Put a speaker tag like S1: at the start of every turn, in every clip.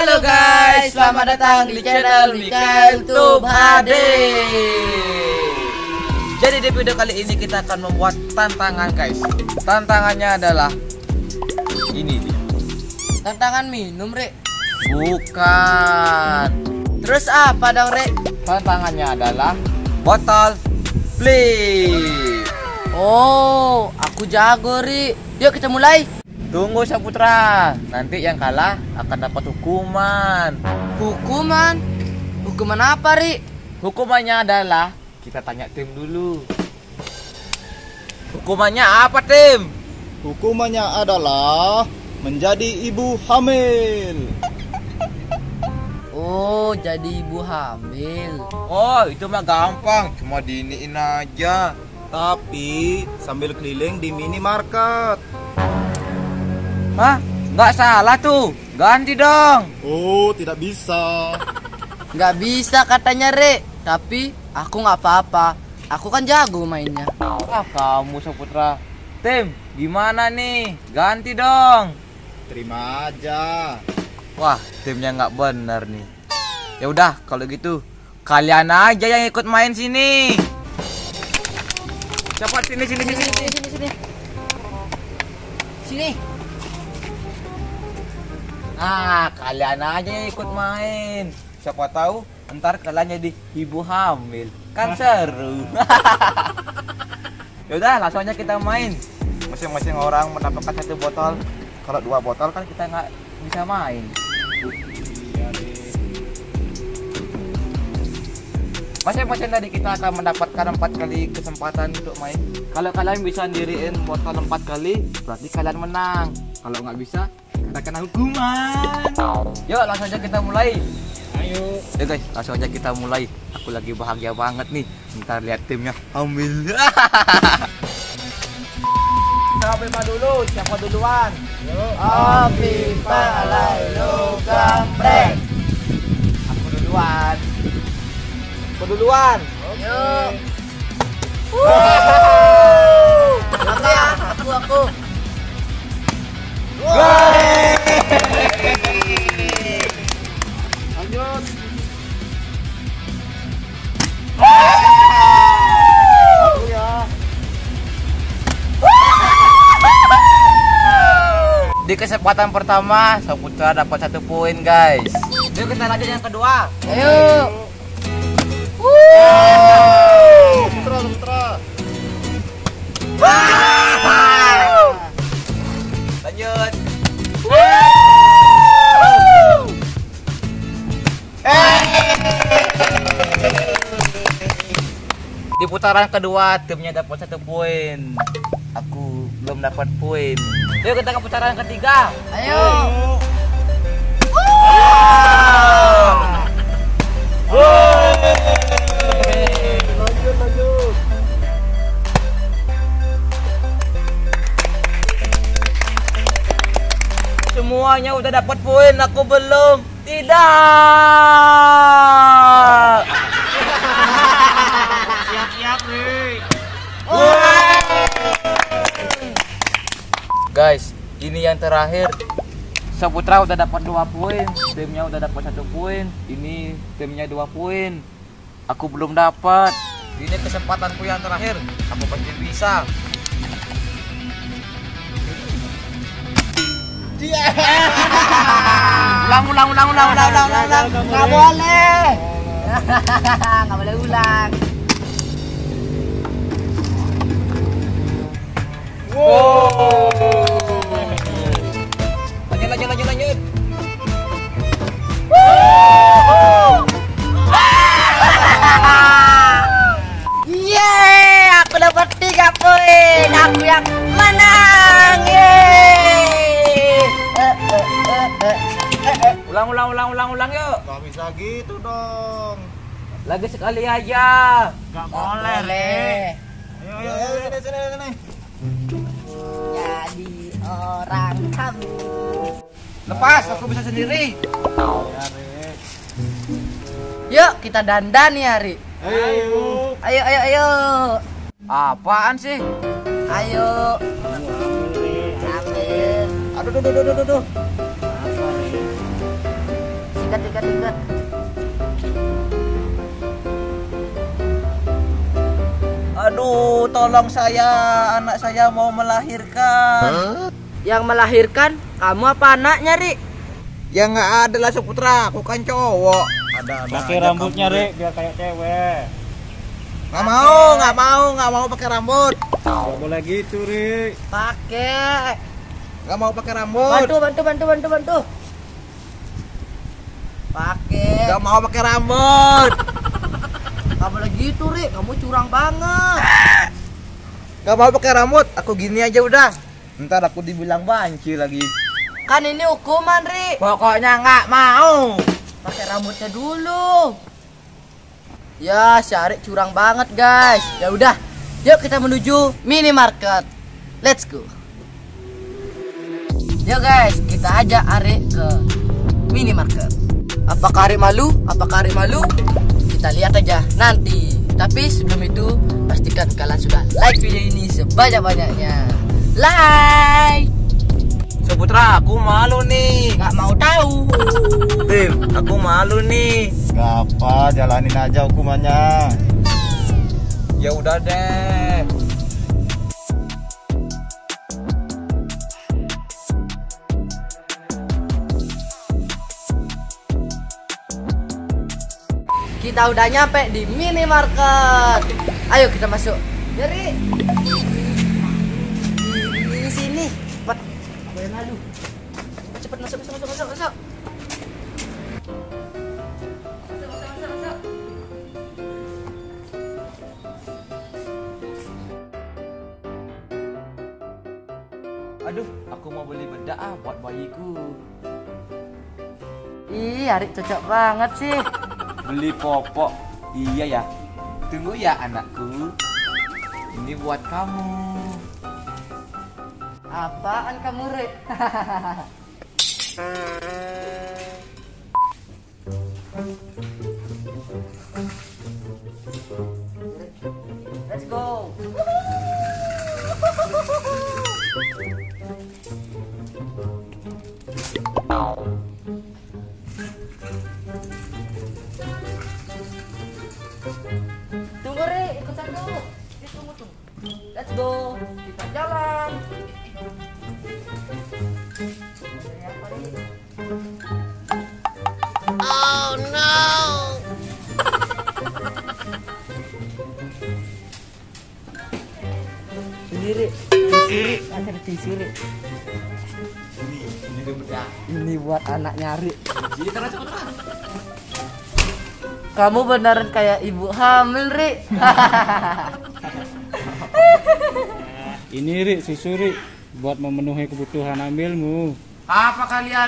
S1: Halo guys, selamat datang di channel Mikael Tube HD.
S2: Jadi di video kali ini kita akan membuat tantangan guys. Tantangannya adalah ini dia.
S1: Tantangan minum, Rek?
S2: Bukan.
S1: Terus apa dong, Rek?
S2: Tantangannya adalah botol flip.
S1: Oh, aku jago, Ri. Yuk kita mulai.
S2: Tunggu Saputra, nanti yang kalah akan dapat hukuman.
S1: Hukuman? Hukuman apa, Ri?
S2: Hukumannya adalah kita tanya tim dulu. Hukumannya apa, tim?
S3: Hukumannya adalah menjadi ibu hamil.
S1: Oh, jadi ibu hamil.
S2: Oh, itu mah gampang, cuma diiniin aja.
S3: Tapi sambil keliling di minimarket.
S2: Hah? Nggak salah tuh, ganti dong.
S3: Oh, tidak bisa.
S1: Nggak bisa katanya, Rek. Tapi aku nggak apa-apa. Aku kan jago mainnya.
S2: Ah, kamu Saputra. Tim, gimana nih? Ganti dong.
S3: Terima aja.
S2: Wah, timnya nggak benar nih. Ya udah, kalau gitu kalian aja yang ikut main sini. Cepat sini.
S1: Sini.
S2: Nah, kalian aja yang ikut main. Siapa tahu ntar kalian jadi ibu hamil. Kan seru. Ya udah, langsung aja kita main. Masing-masing orang mendapatkan satu botol. Kalau 2 botol kan kita nggak bisa main. Masing-masing dari kita akan mendapatkan 4 kali kesempatan untuk main. Kalau kalian bisa ndiriin botol 4 kali, berarti kalian menang. Kalau nggak bisa, kita kena hukuman. Yuk, langsung aja kita mulai.
S3: Ayo.
S2: Ya guys, langsung aja kita mulai. Aku lagi bahagia banget nih. Ntar lihat timnya hamil. Siapa dulu? Siapa duluan?
S1: Api palai gambreng.
S2: Aku duluan. Aku duluan.
S1: Yuk. Aku.
S3: Lanjut. Aku ya.
S2: Di kesempatan pertama, Saputra dapat 1 poin guys. Yuk kita lanjut yang kedua.
S1: Ayo.
S3: Putra.
S2: Lanjut. Di putaran kedua timnya dapat 1 poin. Aku belum dapat poin. Yuk kita ke putaran ketiga.
S1: Ayo.
S3: Lanjut.
S2: Semuanya udah dapat poin, aku belum. Tidak.
S3: Siap-siap, Rik.
S2: Guys, ini yang terakhir. Saputra udah dapat 2 poin, timnya udah dapat 1 poin. Ini timnya 2 poin. Aku belum dapat. Ini kesempatanku yang terakhir. Aku pasti bisa. Ulang.
S1: Nggak boleh. Nggak boleh ulang.
S2: Lanjut.
S1: Yeay, aku dapat 3 poin. Aku yang menang. Yeay.
S2: Ulang yuk.
S3: Gak bisa gitu dong.
S2: Lagi sekali aja.
S3: Gak
S1: Boleh, Rek.
S3: Ayo, sini.
S1: Jadi orang kamu.
S2: Lepas, aku bisa sendiri.
S3: Ya, Rik.
S1: Yuk kita dandan ya, Ri.
S3: Ayo.
S1: Ayo.
S2: Apaan sih?
S1: Ayo. Ambil.
S2: Aduh. tolong saya, anak saya mau melahirkan.
S1: Yang melahirkan kamu apa anaknya, Ri?
S2: Ya nggak ada lah Saputra, aku kan cowok. Ada
S3: Pakai rambutnya, Rek, biar kayak cewek.
S2: Nggak mau pakai rambut.
S3: Nggak boleh gitu, Rek.
S1: Pakai.
S2: Nggak mau pakai rambut.
S1: Bantu. Pakai.
S2: Nggak mau pakai rambut.
S1: Kamu lagi itu, Ri. Kamu curang banget.
S2: Nggak mau pakai rambut. Aku gini aja udah. Ntar aku dibilang banci lagi.
S1: Kan ini hukuman, Ri.
S2: Pokoknya nggak mau.
S1: Pakai rambutnya dulu. Ya, si Arik curang banget, guys. Ya udah, yuk kita menuju minimarket. Let's go. Yuk guys, kita ajak Arik ke minimarket. Apakah Arik malu? Kita lihat aja nanti. Tapi sebelum itu, pastikan kalian sudah like video ini sebanyak-banyaknya. Like.
S2: Saputra, aku malu nih.
S1: Nggak mau tahu.
S2: Tim, aku malu nih.
S3: Gak apa, jalanin aja hukumannya.
S2: Ya udah deh.
S1: Kita udah nyampe di minimarket. Ayo kita masuk. Jadi di sini. Cepat. Boleh malu. Cepat masuk. Masuk.
S2: Aduh, aku mau beli bedak buat bayiku.
S1: Ih, Arik cocok banget sih.
S2: Beli popok. Iya ya. Tunggu ya anakku. Ini buat kamu.
S1: Apaan kamu, Rik? Let's go. Tunggu, Rik, ikutan dulu. Tunggu. Let's go. Kita jalan. Oh no. Sendiri. Ada tisu, Rik.
S2: Ini tuh bedak.
S1: Ini buat anak nyari.
S2: Jadi terus.
S1: Kamu beneran kayak ibu hamil, Rik.
S3: Ini, Rek, susu, Rek, buat memenuhi kebutuhan hamilmu.
S2: Apa kalian?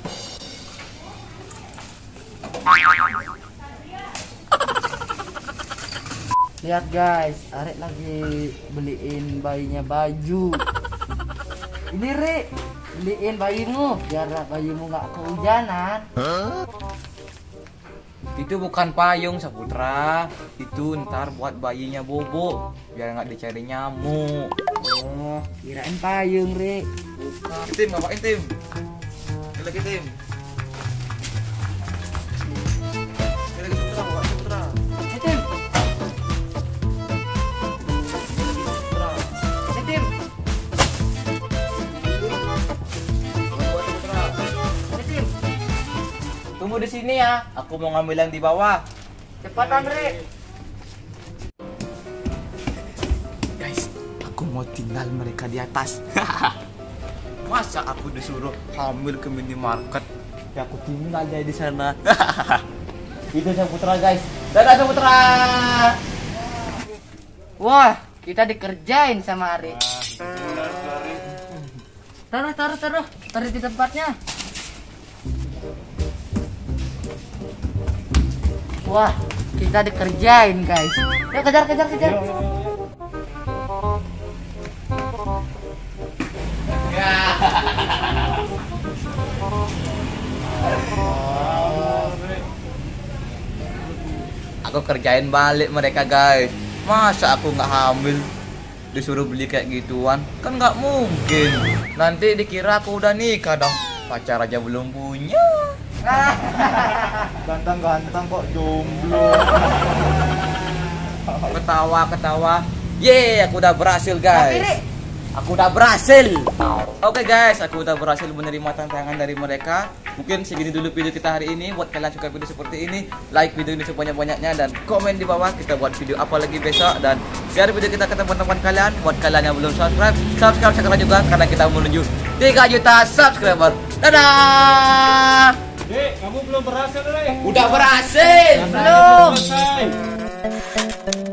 S1: Lihat guys, Arik lagi beliin bayinya baju. Ini, Rik, beliin bayimu biar bayimu nggak kehujanan.
S2: Itu bukan payung Saputra. Itu ntar buat bayinya bobo biar nggak dicari nyamuk.
S1: Oh, kirain payung, Rik.
S2: Bukan. Tim, ngapain tim? Ini lagi tim. Ini lagi Saputra, bawa Saputra.
S1: Tim. Tim.
S2: Bawa Saputra.
S1: Tim.
S2: Tunggu di sini ya. Aku mau ngambil yang di bawah.
S1: Cepatan, Rik.
S2: Guys, aku mau tinggal mereka di atas. Masa aku disuruh hamil ke minimarket? Ya aku tinggal aja di sana. Itu Saputra guys. Dadah Saputra.
S1: Wah, kita dikerjain sama Arik. Taruh di tempatnya. Wah, kita dikerjain guys. Yuk kejar.
S2: Aku kerjain balik mereka guys. Masa aku nggak hamil disuruh beli kayak gituan? Kan nggak mungkin. Nanti dikira aku udah nikah dong. Pacar aja belum punya.
S3: Ganteng-ganteng kok jomblo.
S2: Ketawa. Yeay, aku udah berhasil guys. Aku udah berhasil. Oke guys, aku udah berhasil menerima tantangan dari mereka. Mungkin segini dulu video kita hari ini. Buat kalian suka video seperti ini, like video ini sebanyak-banyaknya dan komen di bawah kita buat video apa lagi besok, dan share video kita ke teman-teman kalian. Buat kalian yang belum subscribe sekarang juga karena kita menuju 3 juta subscriber. Dadah.
S3: Dek, kamu belum berhasil, Dek.
S2: Udah berhasil.
S3: Belum selesai.